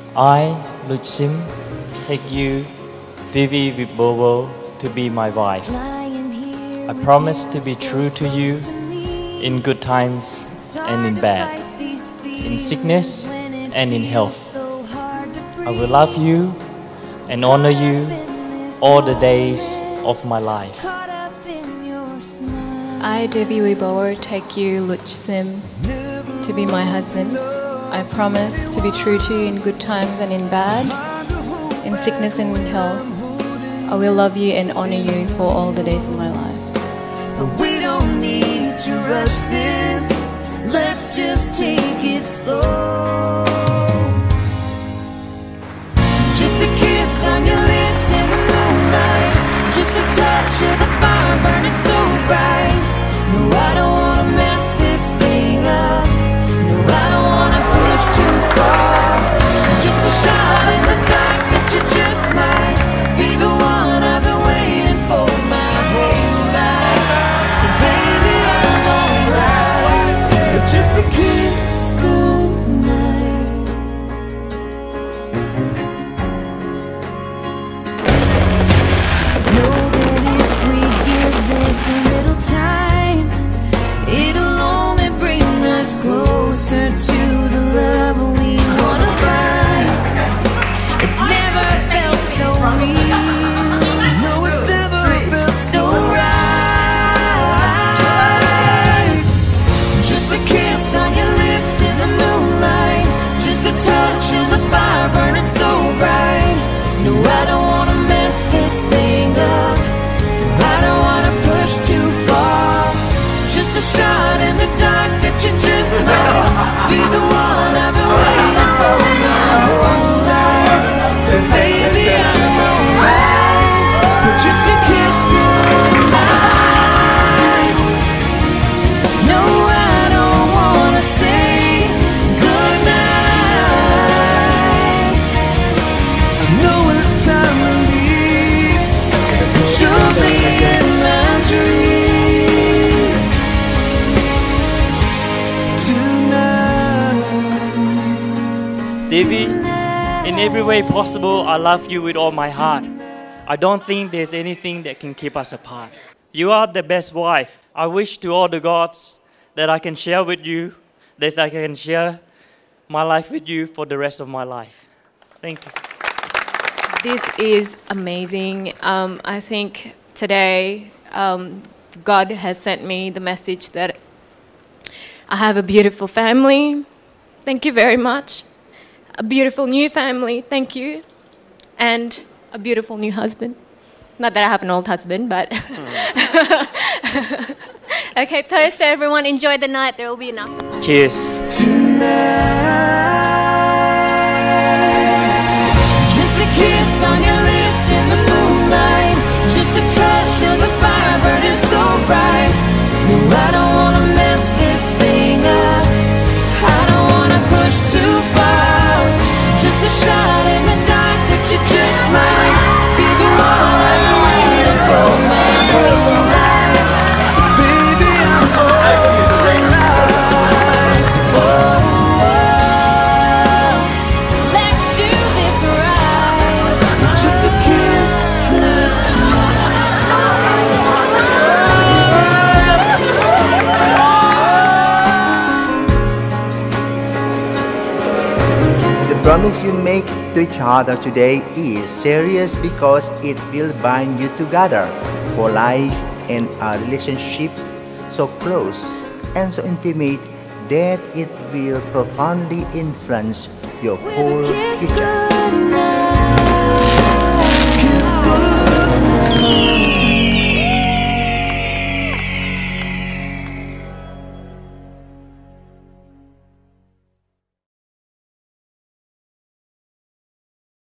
I, Luch Sim, take you, Vivi Wibowo, to be my wife. I promise to be true to you in good times and in bad, in sickness and in health. I will love you and honor you all the days of my life. I, Devi Wibowo, take you, Luch Sim, to be my husband. I promise to be true to you in good times and in bad, in sickness and in health. I will love you and honor you for all the days of my life. But we don't need to rush this. Let's just take it slow. Just a kiss on your lips in the moonlight, just a touch of the fire burning so bright. No, I don't wanna mess this thing up. No, I don't wanna push too far. Just a shot in the dark that you just might be the one I've been waiting for my whole life. So baby, I'm alright, but just a kiss goodnight. Know that if we give this a little time, it'll only bring us closer to the love we wanna find. It's never felt so real. No, it's never felt so right. Just a kiss on your lips in the moonlight, just a touch of the fire burning so bright. No, I don't wanna mess this thing up. I don't wanna push too far. Just a shot in the dark that you just might be the one I've been waiting for my whole life. So baby, I'm alright, but just a kiss goodnight. No, I don't wanna say goodnight. I know it's time to leave, but you'll be in my dreams tonight. Devi, in every way possible, I love you with all my heart. I don't think there's anything that can keep us apart. You are the best wife. I wish to all the gods that I can share with you, that I can share my life with you for the rest of my life. Thank you. This is amazing. I think today God has sent me the message that I have a beautiful family. Thank you very much. A beautiful new family. Thank you. And a beautiful new husband. Not that I have an old husband, but... Okay, toast to everyone. Enjoy the night. There will be enough. Cheers. Tonight, just a kiss on your lips in the moonlight, just a touch of the fire burning so bright. No, I don't wanna mess this thing up. I don't wanna push too far. Just a shot in the dark that you just might be the one I've been waiting for my whole life. So baby, I'm alright. Oh, let's do this right. Just a kiss The promise you make to each other today is serious because it will bind you together for life and a relationship so close and so intimate that it will profoundly influence your whole future.